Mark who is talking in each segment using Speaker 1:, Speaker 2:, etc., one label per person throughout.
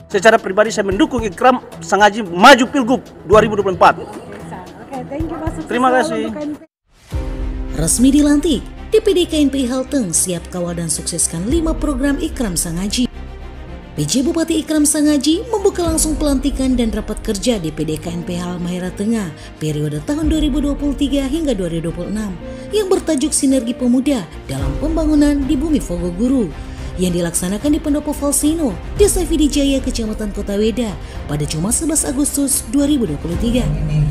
Speaker 1: Secara pribadi saya mendukung Ikram Sangaji maju Pilgub 2024.
Speaker 2: Oke, thank you Pak.
Speaker 1: Terima kasih.
Speaker 3: Resmi dilantik, DPD KNPI Halteng siap kawal dan sukseskan 5 program Ikram Sangaji. PJ Bupati Ikram Sangaji membuka langsung pelantikan dan rapat kerja DPD KNPI Halmahera Tengah periode tahun 2023 hingga 2026 yang bertajuk Sinergi Pemuda dalam Pembangunan di Bumi Fogoguru yang dilaksanakan di Pendopo Valsino, Desa Vidijaya, Kecamatan Kota Weda pada Jumat 11 Agustus 2023.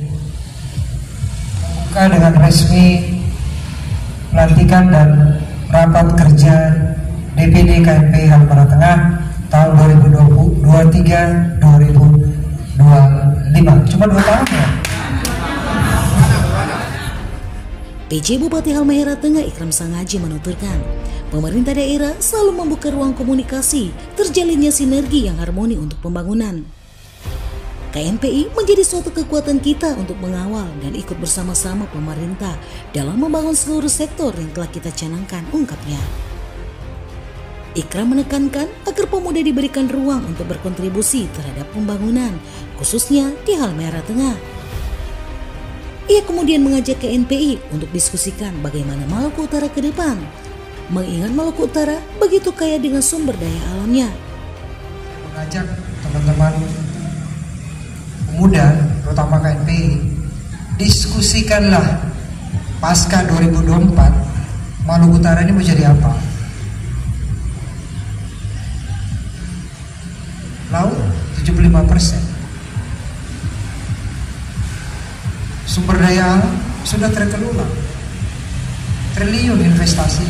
Speaker 4: Membuka dengan resmi pelantikan dan rapat kerja DPD KNPI Halmahera Tengah tahun 2023-2025. Cuma 2 tahun ya?
Speaker 3: PJ Bupati Halmahera Tengah Ikram Sangaji menuturkan, pemerintah daerah selalu membuka ruang komunikasi, terjalinnya sinergi yang harmoni untuk pembangunan. KNPI menjadi suatu kekuatan kita untuk mengawal dan ikut bersama-sama pemerintah dalam membangun seluruh sektor yang telah kita canangkan, ungkapnya. Ikram menekankan agar pemuda diberikan ruang untuk berkontribusi terhadap pembangunan, khususnya di Halmahera Tengah. Ia kemudian mengajak KNPI untuk diskusikan bagaimana Maluku Utara ke depan, mengingat Maluku Utara begitu kaya dengan sumber daya alamnya.
Speaker 4: Mengajak teman-teman pemuda, terutama KNPI, diskusikanlah pasca 2024 Maluku Utara ini mau jadi apa? Laut 75%. Sumber daya alam sudah terkelola, triliun investasi.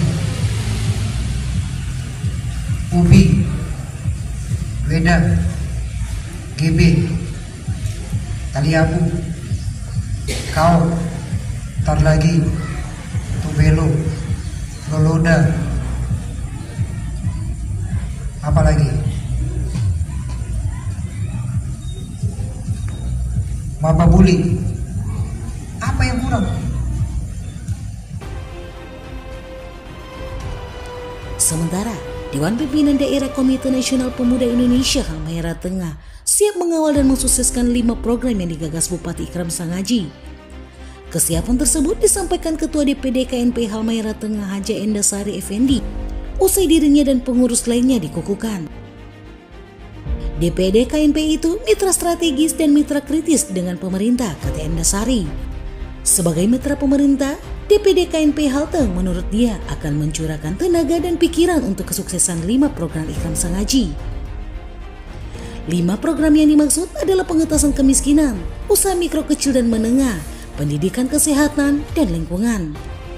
Speaker 4: Ubi, Weda, GB, Taliabu, Kau, tar lagi Tubelo, Loloda, apa lagi? Mapabuli. Apa yang kurang?
Speaker 3: Sementara Dewan Pimpinan Daerah Komite Nasional Pemuda Indonesia Halmahera Tengah siap mengawal dan mensukseskan 5 program yang digagas Bupati Ikram Sangaji. Kesiapan tersebut disampaikan Ketua DPD KNPI Halmahera Tengah Haja Endasari Effendi usai dirinya dan pengurus lainnya dikukuhkan. DPD KNPI itu mitra strategis dan mitra kritis dengan pemerintah, kata Endasari. Sebagai mitra pemerintah, DPD KNPI Halteng menurut dia akan mencurahkan tenaga dan pikiran untuk kesuksesan 5 program Ikram Sangaji. 5 program yang dimaksud adalah pengentasan kemiskinan, usaha mikro kecil dan menengah, pendidikan kesehatan, dan lingkungan.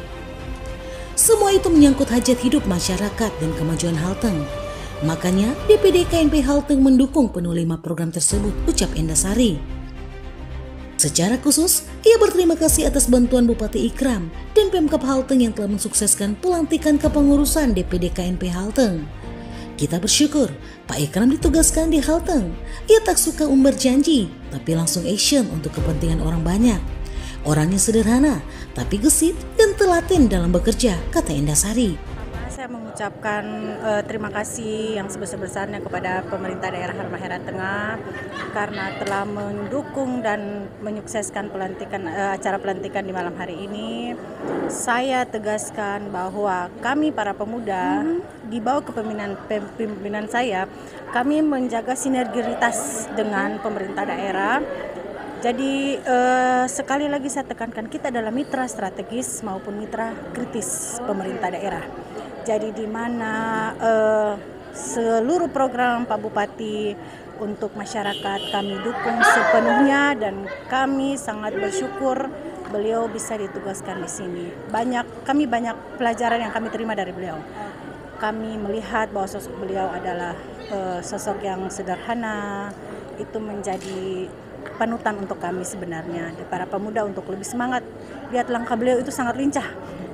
Speaker 3: Semua itu menyangkut hajat hidup masyarakat dan kemajuan Halteng. Makanya DPD KNPI Halteng mendukung penuh 5 program tersebut, ucap Endasari. Secara khusus, ia berterima kasih atas bantuan Bupati Ikram dan Pemkab Halteng yang telah mensukseskan pelantikan kepengurusan DPD KNPI Halteng. Kita bersyukur Pak Ikram ditugaskan di Halteng. Ia tak suka umbar janji, tapi langsung action untuk kepentingan orang banyak. Orangnya sederhana, tapi gesit dan telaten dalam bekerja, kata Endasari.
Speaker 2: Saya mengucapkan terima kasih yang sebesar-besarnya kepada pemerintah daerah Halmahera Tengah karena telah mendukung dan menyukseskan acara pelantikan di malam hari ini. Saya tegaskan bahwa kami para pemuda di bawah kepemimpinan saya, kami menjaga sinergitas dengan pemerintah daerah. Jadi sekali lagi saya tekankan, kita adalah mitra strategis maupun mitra kritis pemerintah daerah. Jadi di mana seluruh program Pak Bupati untuk masyarakat kami dukung sepenuhnya dan kami sangat bersyukur beliau bisa ditugaskan di sini. Kami banyak pelajaran yang kami terima dari beliau. Kami melihat bahwa sosok beliau adalah sosok yang sederhana, itu menjadi panutan untuk kami sebenarnya, para pemuda untuk lebih semangat. Lihat langkah beliau itu sangat lincah.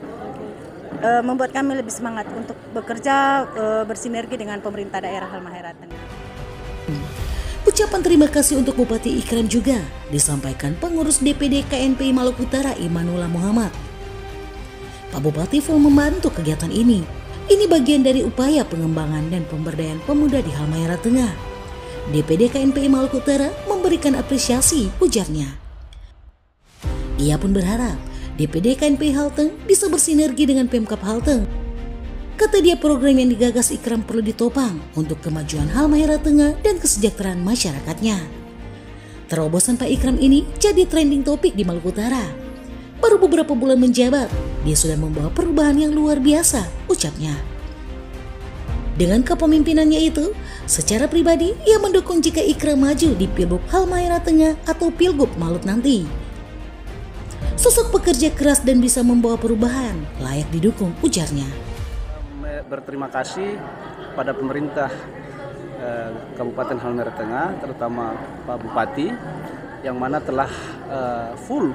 Speaker 2: Membuat kami lebih semangat untuk bekerja bersinergi dengan pemerintah daerah Halmahera Tengah.
Speaker 3: Ucapan terima kasih untuk Bupati Ikram juga disampaikan pengurus DPD KNPI Maluku Utara Imanullah Muhammad. Pak Bupati full membantu kegiatan ini. Ini bagian dari upaya pengembangan dan pemberdayaan pemuda di Halmahera Tengah. DPD KNPI Maluku Utara memberikan apresiasi, ujarnya. Ia pun berharap DPD KNPI Halteng bisa bersinergi dengan Pemkab Halteng. Kata dia, program yang digagas Ikram perlu ditopang untuk kemajuan Halmahera Tengah dan kesejahteraan masyarakatnya. Terobosan Pak Ikram ini jadi trending topik di Maluku Utara. Baru beberapa bulan menjabat, dia sudah membawa perubahan yang luar biasa, ucapnya. Dengan kepemimpinannya itu, secara pribadi ia mendukung jika Ikram maju di Pilgub Halmahera Tengah atau Pilgub Malut nanti. Sosok pekerja keras dan bisa membawa perubahan, layak didukung, ujarnya.
Speaker 1: Berterima kasih pada pemerintah Kabupaten Halmahera Tengah, terutama Pak Bupati, yang mana telah full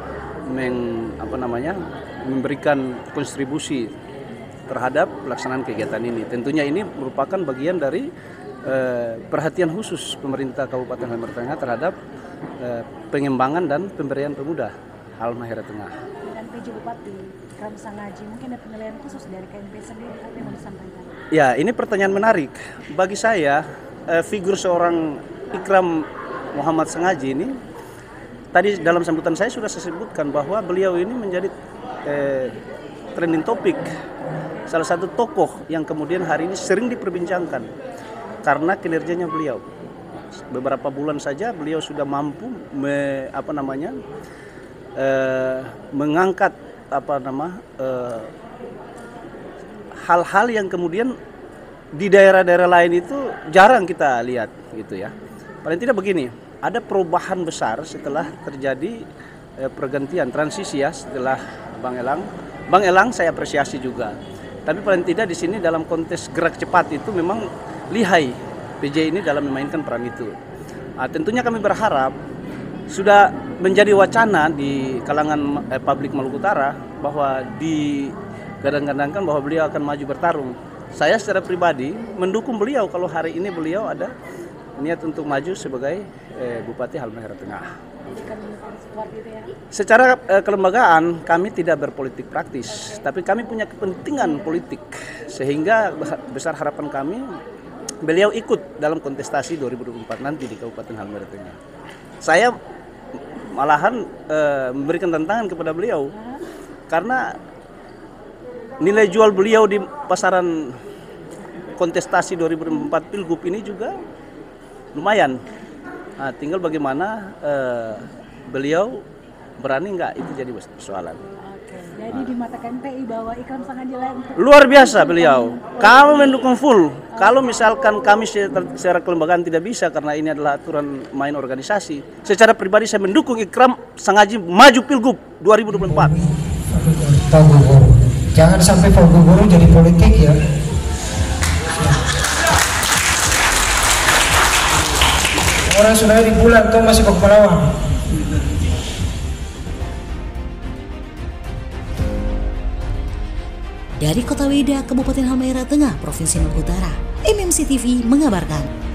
Speaker 1: memberikan kontribusi terhadap pelaksanaan kegiatan ini. Tentunya ini merupakan bagian dari perhatian khusus pemerintah Kabupaten Halmahera Tengah terhadap pengembangan dan pemberdayaan pemuda Halmahera Tengah.
Speaker 2: Dan PJ Bupati Ikram Sangaji, mungkin ada penilaian khusus dari KNP sendiri, apa yang mau disampaikan?
Speaker 1: Ya, ini pertanyaan menarik. Bagi saya, figur seorang Ikram Muhammad Sangaji ini, tadi dalam sambutan saya sudah saya sebutkan bahwa beliau ini menjadi trending topik, salah satu tokoh yang kemudian hari ini sering diperbincangkan karena kinerjanya beliau. Beberapa bulan saja beliau sudah mampu mengangkat hal-hal yang kemudian di daerah-daerah lain itu jarang kita lihat gitu ya. Paling tidak begini, ada perubahan besar setelah terjadi pergantian transisi ya setelah Bang Elang saya apresiasi juga. Tapi paling tidak di sini dalam konteks gerak cepat itu memang lihai PJ ini dalam memainkan peran itu. Tentunya kami berharap sudah menjadi wacana di kalangan publik Maluku Utara bahwa digadang-gadangkan bahwa beliau akan maju bertarung. Saya secara pribadi mendukung beliau kalau hari ini beliau ada niat untuk maju sebagai Bupati Halmahera Tengah. Secara kelembagaan kami tidak berpolitik praktis, tapi kami punya kepentingan politik sehingga besar harapan kami beliau ikut dalam kontestasi 2024 nanti di Kabupaten Halmahera Tengah. Saya malahan memberikan tantangan kepada beliau karena nilai jual beliau di pasaran kontestasi 2024 Pilgub ini juga lumayan. Tinggal bagaimana beliau berani nggak, itu jadi persoalan.
Speaker 2: Jadi di mata KNPI bahwa Ikram Sangaji
Speaker 1: luar biasa beliau. Kami mendukung full. Kalau misalkan kami secara kelembagaan tidak bisa karena ini adalah aturan main organisasi. Secara pribadi saya mendukung Ikram Sangaji maju Pilgub 2024.
Speaker 4: Pak Gubernur, jangan sampai Pak Gubernur jadi politik ya. Orang sudah di bulan kau masih ke Pelawang.
Speaker 3: Dari Kota Weda, Kabupaten Halmahera Tengah, Provinsi Maluku Utara, MMC TV mengabarkan.